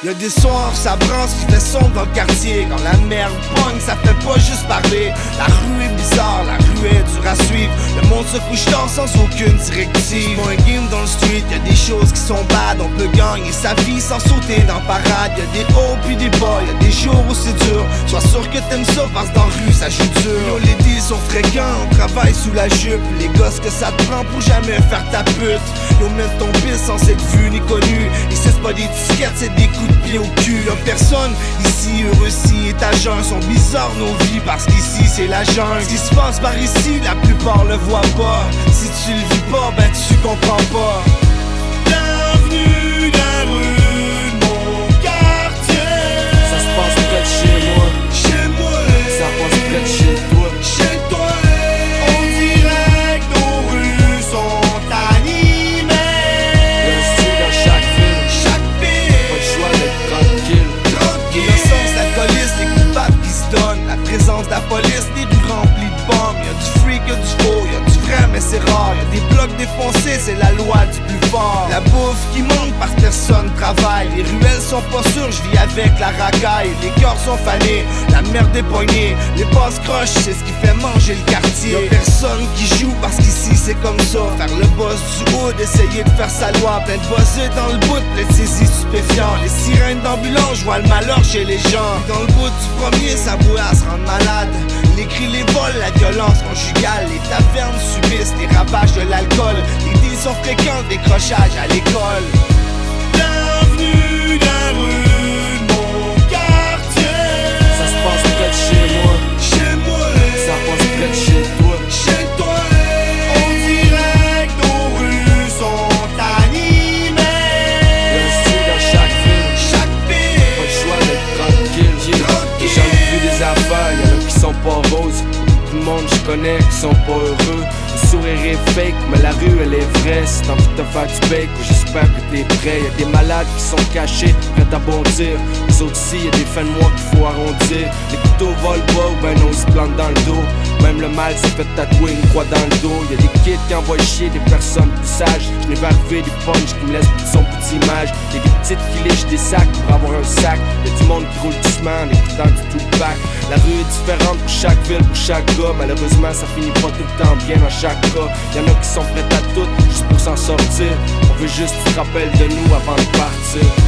Y'a des soirs, ça branche qui fait sombre dans le quartier. Quand la merde pogne, ça fait pas juste parler. La rue est bizarre, la rue est dure à suivre. Le monde se couche tard sans aucune directive. Pour un game dans le street, y'a des choses qui sont bad. On peut gagner sa vie sans sauter dans parade. Y'a des hauts puis des bas, y'a des jours où c'est dur. Sois sûr que t'aimes ça parce que dans la rue ça joue dur. Yo, les deals sont fréquents, on travaille sous la jupe. Les gosses que ça te prend pour jamais faire ta pute. Yo, mettre ton pisse sans être vu ni connu. Et c'est pas des disquettes, c'est des coups de pied au cul. Y'a personne ici heureux si est à jeun. Sont bizarres nos vies parce qu'ici c'est la jungle. Ce qui se passe par ici, la plupart le voient pas. Si tu le vis pas, ben tu comprends pas. Bienvenue dans la rue de mon quartier. Ça se passe près de chez moi. Chez moi, Ça passe près de chez toi. chez toi. On dirait que nos rues sont animées. Y'a un style dans chaque ville. Chaque Pas ville, le choix d'être tranquille. l'innocence, la police, les coupables qui se donnent. La présence de la police, des rues remplies de bombes. Y'a du freak, y'a du faux, y'a du vrai mais c'est rare. Y'a des blocs défoncés, c'est la loi du plus fort. La bouffe qui manque parce que personne travaille. Les ruelles sont pas sûres, je vis avec la racaille. Les cœurs sont fanés, la merde est poignée. Les passes croches, c'est ce qui fait manger le quartier. Y'a personne qui joue parce qu'ici c'est comme ça. Faire le boss du hood, essayer de faire sa loi. Plein de bossés dans le bout, plein de saisies stupéfiants. Les sirènes d'ambulance, je vois le malheur chez les gens. Dans le bout du premier, ça bouille à se rendre malade. Les cris, les vols, la violence conjugale. Les tavernes subissent les ravages de l'alcool. Les deals sont fréquents, décrochage à l'école. Bienvenue dans la rue de mon quartier. Ça se passe près de chez moi. Chez moi, Ça passe près de chez toi. chez toi. On dirait que nos rues sont animées. Y'a un style dans chaque ville. Chaque Pas ville, le choix d'être tranquille. J'en ai vu des affaires, y'en a qui sont pas roses. Beaucoup de monde je connais qui sont pas heureux. Le sourire est fake, mais la rue elle est vraie. Si t'as envie de te faire du bake, j'espère que t'es prêt. Y'a des malades qui sont cachés, prêts à bondir. Les autres ici, y'a des fins de mois qu'il faut arrondir. Les couteaux volent bas ou ben non, ils se plantent dans le dos. Même le mal s'est fait tatouer une croix dans le dos. Y'a des kids qui envoient chier des personnes plus sages. Je n'ai vu arriver des punches qui me laissent plus son petit image. Y'a des petites qui lichent des sacs pour avoir un sac. Y'a du monde qui roule doucement en écoutant du Tupac. La rue est différente pour chaque ville, pour chaque gars. Malheureusement, ça finit pas tout le temps bien dans chaque cas. Y'en a qui sont prêts à tout juste pour s'en sortir. On veut juste que tu te rappelles de nous avant de partir.